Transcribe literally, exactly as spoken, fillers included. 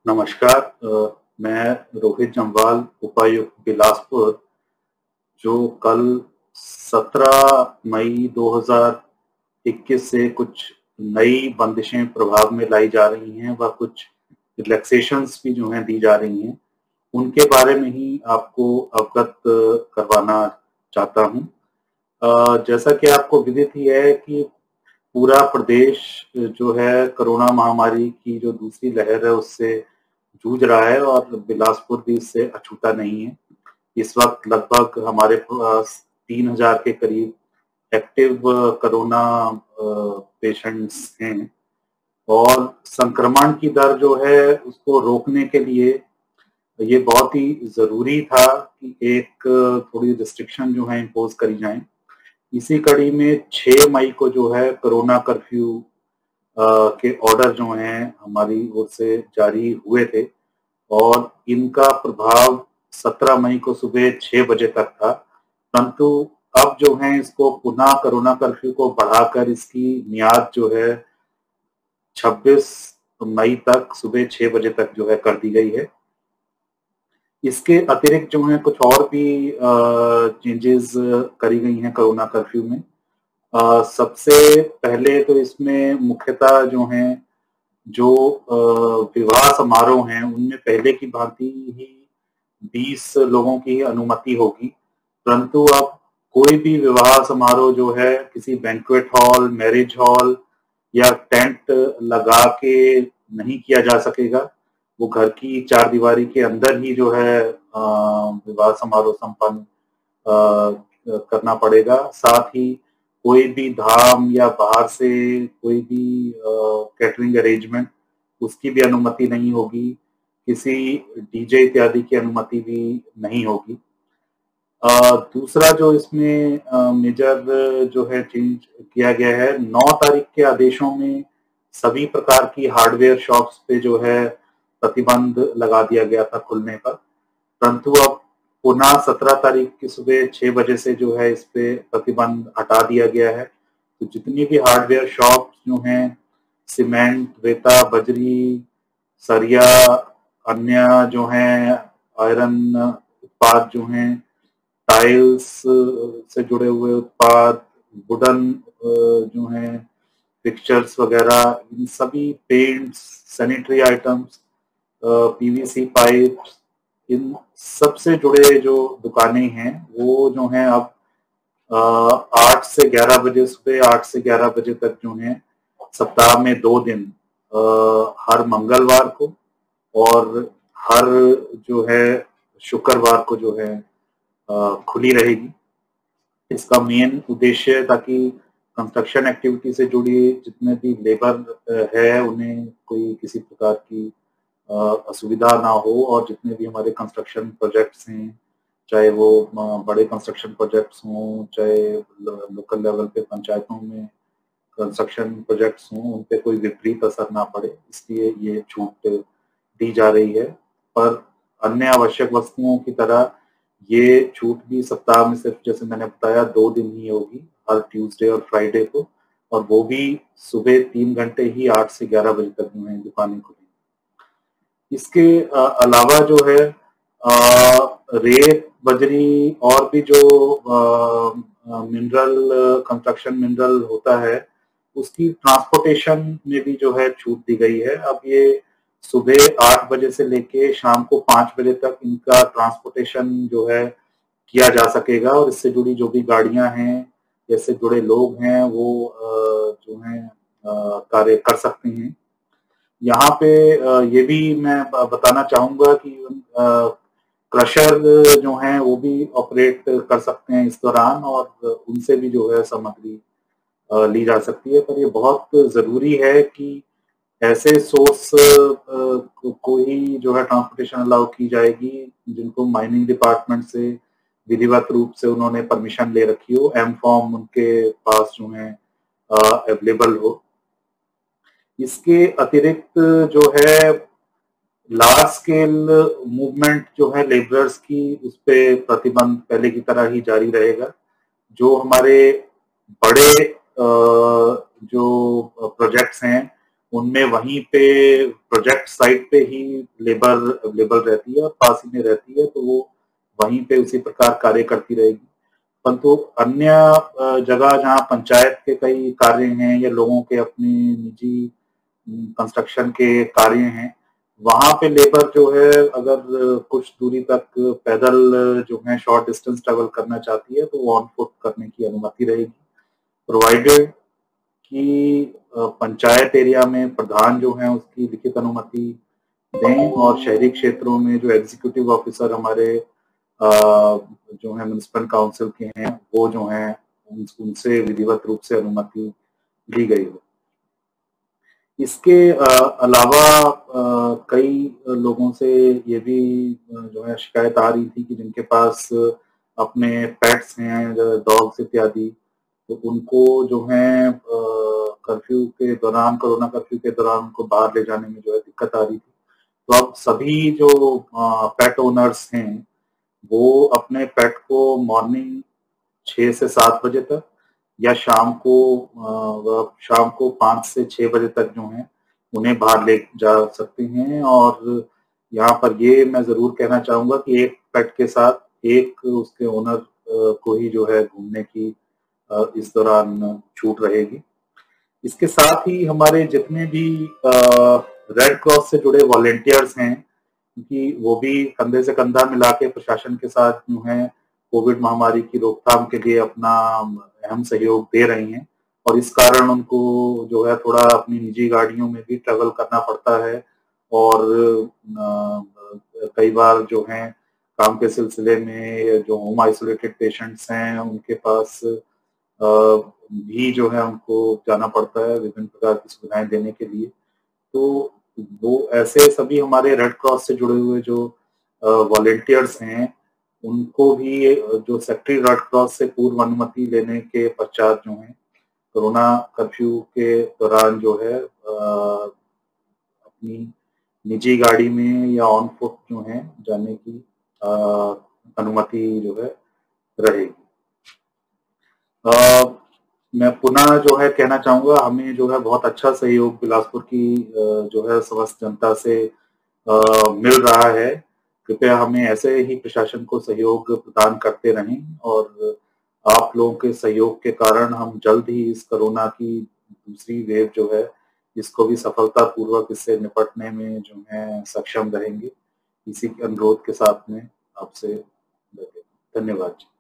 नमस्कार। अ, मैं रोहित जम्वाल, उपायुक्त बिलासपुर, जो कल सत्रह मई दो हज़ार इक्कीस से कुछ नई बंदिशें प्रभाव में लाई जा रही हैं व कुछ रिलैक्सेशंस भी जो हैं दी जा रही हैं, उनके बारे में ही आपको अवगत करवाना चाहता हूँ। अ, जैसा कि आपको विदित ही है कि पूरा प्रदेश जो है कोरोना महामारी की जो दूसरी लहर है उससे जूझ रहा है और बिलासपुर भी इससे अछूता नहीं है। इस वक़्त लगभग हमारे पास तीन हज़ार के करीब एक्टिव कोरोना अ, पेशेंट्स हैं और संक्रमण की दर जो है उसको रोकने के लिए ये बहुत ही ज़रूरी था कि एक थोड़ी रिस्ट्रिक्शन जो है इम्पोज़ करी जाएँ। इसी कड़ी में छह मई को जो है कोरोना कर्फ्यू अ, के ऑर्डर जो हैं हमारी ओर से जारी हुए थे और इनका प्रभाव सत्रह मई को सुबह छह बजे तक था। परंतु अब जो है इसको पुनः कोरोना कर्फ्यू को बढ़ाकर इसकी मियाद जो है छब्बीस मई तक सुबह छह बजे तक जो है कर दी गई है। इसके अतिरिक्त जो है कुछ और भी अ, चेंजेज़ करी गई हैं कोरोना कर्फ्यू में। अ, सबसे पहले तो इसमें मुख्यतः जो हैं, जो अ, विवाह समारोह हैं, उनमें पहले की भांति ही बीस लोगों की अनुमति होगी, परंतु अब कोई भी विवाह समारोह जो है किसी बैंक्वेट हॉल, मैरिज हॉल या टेंट लगा के नहीं किया जा सकेगा। वो घर की चारदीवारी के अंदर ही जो है अ, विवाह समारोह संपन्न अ, करना पड़ेगा। साथ ही कोई भी धाम या बाहर से कोई भी अ, कैटरिंग अरेंजमेंट उसकी भी अनुमति नहीं होगी। किसी डीजे इत्यादि की अनुमति भी नहीं होगी। अ, दूसरा जो इसमें अ, मेजर जो है चेंज किया गया है, नौ तारीख के आदेशों में सभी प्रकार की हार्डवेयर शॉप्स पे जो है प्रतिबंध लगा दिया गया था खुलने का। परंतु अब पुनः सत्रह तारीख की सुबह छह बजे से जो है इस पे प्रतिबंध हटा दिया गया है। तो जितनी भी हार्डवेयर शॉप्स जो हैं, सीमेंट, रेता, बजरी, सरिया, अन्य जो हैं आयरन उत्पाद जो हैं, टाइल्स से जुड़े हुए उत्पाद, वुडन अ, जो हैं फिक्सचर्स वगैरह, इन सभी पेंट्स, सैनिटरी आइटम्स, अ, पीवीसी पाइप्स, इन सब से जुड़े जो दुकानें हैं, वो जो हैं अब अ, आठ से ग्यारह बजे सुबह आठ से ग्यारह बजे तक जो हैं, सप्ताह में दो दिन अ, हर मंगलवार को और हर जो है शुक्रवार को जो है अ, खुली रहेगी। इसका मेन उद्देश्य है ताकि कंस्ट्रक्शन एक्टिविटी से जुड़ी जितने भी लेबर अ, है, उन्हें कोई किसी प्रकार की अ, असुविधा ना हो और जितने भी हमारे कंस्ट्रक्शन प्रोजेक्ट्स हैं, चाहे वो अ, बड़े कंस्ट्रक्शन प्रोजेक्ट्स हों, चाहे लो लोकल लेवल पे पंचायतों में कंस्ट्रक्शन प्रोजेक्ट्स हों, उन पे कोई विपरीत असर ना पड़े, इसलिए ये छूट दी जा रही है। पर अन्य आवश्यक वस्तुओं की तरह ये छूट भी सप्ताह में सिर्फ जैसे मैंने बताया दो दिन ही होगी, हर ट्यूसडे और फ्राइडे को, और वो भी सुबह तीन घंटे ही आठ से ग्यारह बजे तक जो है दुकानें खुलेंगी। इसके अ, अलावा जो है अ, रेत, बजरी और भी जो अ अ, मिनरल कंस्ट्रक्शन मिनरल होता है, उसकी ट्रांसपोर्टेशन में भी जो है छूट दी गई है। अब ये सुबह आठ बजे से लेके शाम को पाँच बजे तक इनका ट्रांसपोर्टेशन जो है किया जा सकेगा और इससे जुड़ी जो भी गाड़ियाँ हैं, इससे जुड़े लोग हैं, वो अ, जो हैं अ, कार्य कर सकते हैं। यहाँ पे अ, ये भी मैं ब बताना चाहूँगा कि अ, क्रशर जो हैं वो भी ऑपरेट कर सकते हैं इस दौरान और उनसे भी जो है सामग्री अ, ली जा सकती है। पर ये बहुत ज़रूरी है कि ऐसे सोर्स अ, को को ही जो है ट्रांसपोर्टेशन अलाउ की जाएगी, जिनको माइनिंग डिपार्टमेंट से विधिवत रूप से उन्होंने परमिशन ले रखी हो, एम फॉर्म उनके पास जो है अ, अवेलेबल हो। इसके अतिरिक्त जो है लार्ज स्केल मूवमेंट जो है लेबरर्स की, उसपे प्रतिबंध पहले की तरह ही जारी रहेगा। जो हमारे बड़े अ, जो प्रोजेक्ट्स हैं, उनमें वहीं पे प्रोजेक्ट साइट पे ही लेबर अवेलेबल रहती है और पास ही में रहती है, तो वो वहीं पे उसी प्रकार कार्य करती रहेगी। परंतु अन्य अ, जगह जहाँ पंचायत के कई कार्य हैं या लोगों के अपने निजी कंस्ट्रक्शन के कार्य हैं, वहाँ पे लेबर जो है अगर कुछ दूरी तक पैदल जो है शॉर्ट डिस्टेंस ट्रैवल करना चाहती है, तो वो ऑन फुट करने की अनुमति रहेगी, प्रोवाइडेड कि अ, पंचायत एरिया में प्रधान जो है उसकी लिखित अनुमति दें और शहरी क्षेत्रों में जो एग्जीक्यूटिव ऑफिसर हमारे अ, जो है म्युनिसिपल काउंसिल के हैं, वो जो हैं उन, उनसे विधिवत रूप से अनुमति ली गई हो। इसके अ, अलावा अ, कई लोगों से ये भी अ, जो है शिकायत आ रही थी कि जिनके पास अपने पेट्स हैं, डॉग्स इत्यादि, तो उनको जो है कर्फ्यू के दौरान, कोरोना कर्फ्यू के दौरान उनको बाहर ले जाने में जो है दिक्कत आ रही थी। तो अब सभी जो पेट ओनर्स हैं, वो अपने पेट को मॉर्निंग छह से सात बजे तक या शाम को अ, शाम को पाँच से छह बजे तक जो है उन्हें बाहर ले जा सकते हैं। और यहाँ पर ये मैं ज़रूर कहना चाहूँगा कि एक पेट के साथ एक उसके ओनर अ, को ही जो है घूमने की अ, इस दौरान छूट रहेगी। इसके साथ ही हमारे जितने भी अ, रेड क्रॉस से जुड़े वॉलंटियर्स हैं, कि वो भी कंधे से कंधा मिला के प्रशासन के साथ जो है कोविड महामारी की रोकथाम के लिए अपना अहम सहयोग दे रही हैं और इस कारण उनको जो है थोड़ा अपनी निजी गाड़ियों में भी ट्रैवल करना पड़ता है और अ, कई बार जो है काम के सिलसिले में जो होम आइसोलेटेड पेशेंट्स हैं उनके पास अ, भी जो है उनको जाना पड़ता है विभिन्न प्रकार की सुविधाएं देने के लिए। तो वो ऐसे सभी हमारे रेड क्रॉस से जुड़े हुए जो वॉलंटियर्स हैं, उनको भी अ, जो सेक्रेटरी रेड क्रॉस से पूर्व अनुमति लेने के पश्चात जो है कोरोना कर्फ्यू के दौरान जो है अ, अपनी निजी गाड़ी में या ऑन फुट जो है जाने की अ, अनुमति जो है रहेगी। अ, मैं पुनः जो है कहना चाहूँगा, हमें जो है बहुत अच्छा सहयोग बिलासपुर की अ, जो है समस्त जनता से अ, मिल रहा है। कृपया हमें ऐसे ही प्रशासन को सहयोग प्रदान करते रहें और आप लोगों के सहयोग के कारण हम जल्द ही इस कोरोना की दूसरी वेव जो है, इसको भी सफलतापूर्वक इससे निपटने में जो है सक्षम रहेंगे। इसी के अनुरोध के साथ में आपसे धन्यवाद जी।